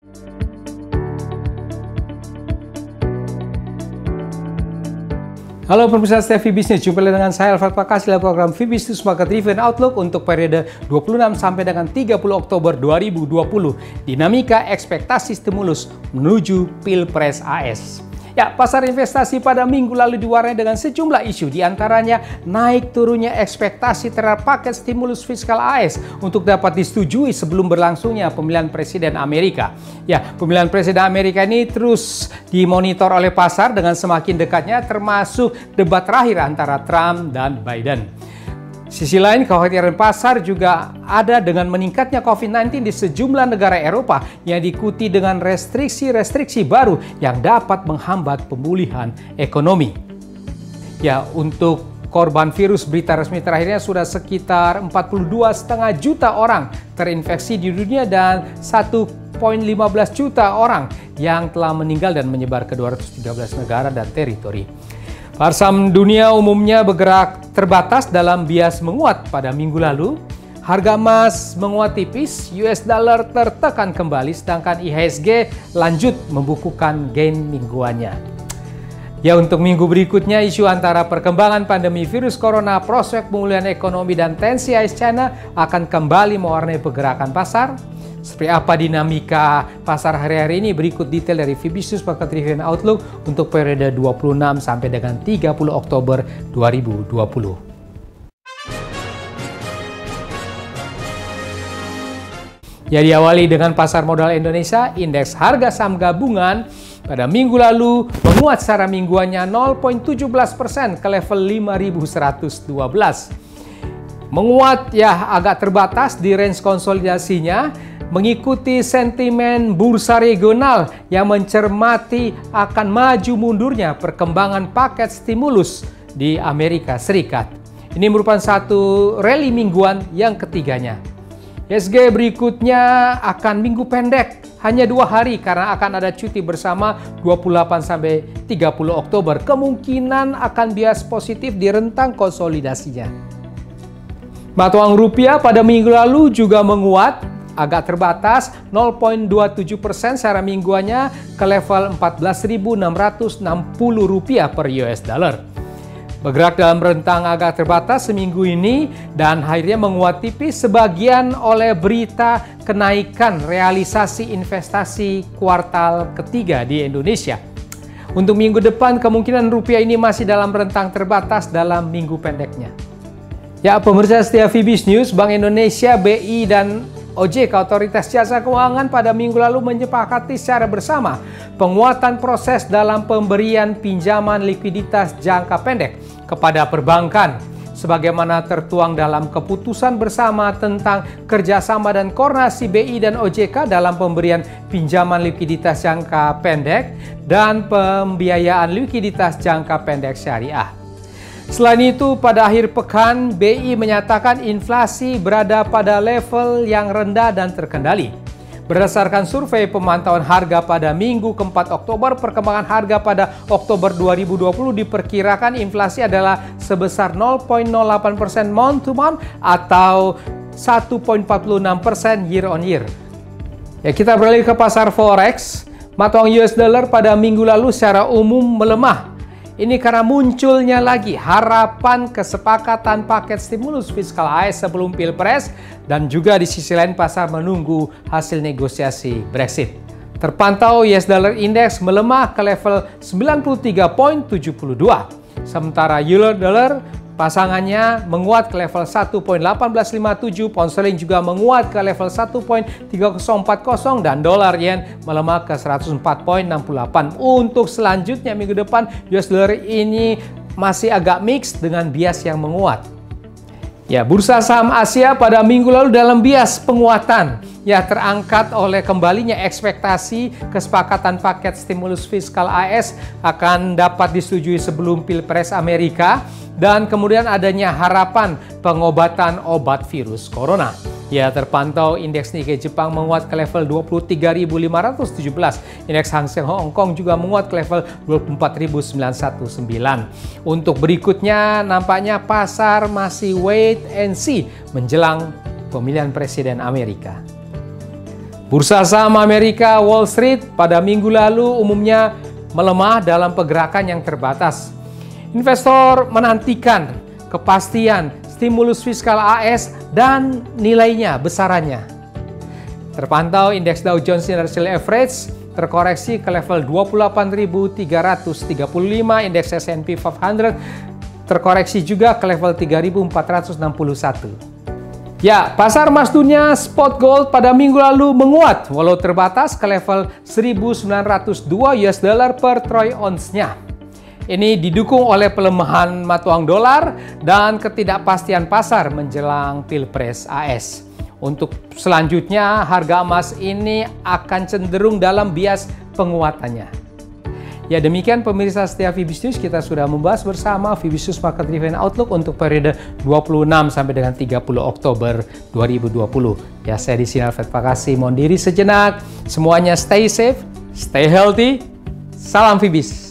Halo pemirsa setia VBusiness, jumpa lagi dengan saya Alfred Pakasi dalam program VBusiness Market Review and Outlook untuk periode 26 sampai dengan 30 Oktober 2020. Dinamika ekspektasi stimulus menuju Pilpres AS. Ya, pasar investasi pada minggu lalu diwarnai dengan sejumlah isu, diantaranya naik turunnya ekspektasi terhadap paket stimulus fiskal AS untuk dapat disetujui sebelum berlangsungnya pemilihan presiden Amerika. Ya, pemilihan presiden Amerika ini terus dimonitor oleh pasar dengan semakin dekatnya, termasuk debat terakhir antara Trump dan Biden. Sisi lain, kekhawatiran pasar juga ada dengan meningkatnya COVID-19 di sejumlah negara Eropa yang diikuti dengan restriksi-restriksi baru yang dapat menghambat pemulihan ekonomi. Ya, untuk korban virus, berita resmi terakhirnya sudah sekitar 42,5 juta orang terinfeksi di dunia dan 1,15 juta orang yang telah meninggal dan menyebar ke 213 negara dan teritori. Pasar saham dunia umumnya bergerak terbatas dalam bias menguat pada minggu lalu. Harga emas menguat tipis, US dollar tertekan kembali, sedangkan IHSG lanjut membukukan gain mingguannya. Ya, untuk minggu berikutnya, isu antara perkembangan pandemi virus corona, prospek pemulihan ekonomi, dan tensi AS China akan kembali mewarnai pergerakan pasar. Seperti apa dinamika pasar hari-hari ini? Berikut detail dari VBusiness Market Review and Outlook untuk periode 26 sampai dengan 30 Oktober 2020. Ya, diawali dengan pasar modal Indonesia, indeks harga saham gabungan pada minggu lalu menguat secara mingguannya 0,17% ke level 5.112. Menguat ya agak terbatas di range konsolidasinya, mengikuti sentimen bursa regional yang mencermati akan maju mundurnya perkembangan paket stimulus di Amerika Serikat. Ini merupakan satu rally mingguan yang ketiganya. IHSG berikutnya akan minggu pendek, hanya 2 hari karena akan ada cuti bersama 28 sampai 30 Oktober. Kemungkinan akan bias positif di rentang konsolidasinya. Mata uang rupiah pada minggu lalu juga menguat, agak terbatas 0,27% secara mingguannya ke level Rp14.660 per US dollar. Bergerak dalam rentang agak terbatas seminggu ini dan akhirnya menguat tipis sebagian oleh berita kenaikan realisasi investasi kuartal ketiga di Indonesia. Untuk minggu depan kemungkinan rupiah ini masih dalam rentang terbatas dalam minggu pendeknya. Ya, pemirsa setia VBusiness, Bank Indonesia, BI, dan OJK, Otoritas Jasa Keuangan, pada minggu lalu menyepakati secara bersama penguatan proses dalam pemberian pinjaman likuiditas jangka pendek kepada perbankan, sebagaimana tertuang dalam keputusan bersama tentang kerjasama dan koordinasi BI dan OJK dalam pemberian pinjaman likuiditas jangka pendek dan pembiayaan likuiditas jangka pendek syariah. Selain itu, pada akhir pekan, BI menyatakan inflasi berada pada level yang rendah dan terkendali. Berdasarkan survei pemantauan harga pada minggu ke-4 Oktober, perkembangan harga pada Oktober 2020 diperkirakan inflasi adalah sebesar 0,08% month to month atau 1,46% year on year. Ya, kita beralih ke pasar forex. Mata uang US dollar pada minggu lalu secara umum melemah. Ini karena munculnya lagi harapan kesepakatan paket stimulus fiskal AS sebelum Pilpres dan juga di sisi lain pasar menunggu hasil negosiasi Brexit. Terpantau US dollar index melemah ke level 93,72. Sementara euro dollar pasangannya menguat ke level 1,1857, pound sterling juga menguat ke level 1,3040 dan dolar yen melemah ke 104,68. Untuk selanjutnya minggu depan US dollar ini masih agak mix dengan bias yang menguat. Ya, bursa saham Asia pada minggu lalu dalam bias penguatan. Ya, terangkat oleh kembalinya ekspektasi kesepakatan paket stimulus fiskal AS akan dapat disetujui sebelum Pilpres Amerika dan kemudian adanya harapan pengobatan obat virus corona. Ya, terpantau indeks Nikkei Jepang menguat ke level 23.517. Indeks Hang Seng Hong Kong juga menguat ke level 24.919. Untuk berikutnya nampaknya pasar masih wait and see menjelang pemilihan presiden Amerika. Bursa saham Amerika Wall Street pada minggu lalu umumnya melemah dalam pergerakan yang terbatas. Investor menantikan kepastian stimulus fiskal AS dan nilainya besarannya. Terpantau indeks Dow Jones Industrial Average terkoreksi ke level 28.335, indeks S&P 500 terkoreksi juga ke level 3.461. Ya, pasar emas dunia spot gold pada minggu lalu menguat walau terbatas ke level 1.902 US dollar per troy ounce-nya. Ini didukung oleh pelemahan mata uang dolar dan ketidakpastian pasar menjelang Pilpres AS. Untuk selanjutnya, harga emas ini akan cenderung dalam bias penguatannya. Ya, demikian pemirsa setia Fibis News, kita sudah membahas bersama Fibis News Market Review and Outlook untuk periode 26 sampai dengan 30 Oktober 2020. Ya, saya di sini Alfred Pakasi mohon diri sejenak. Semuanya stay safe, stay healthy. Salam Fibis.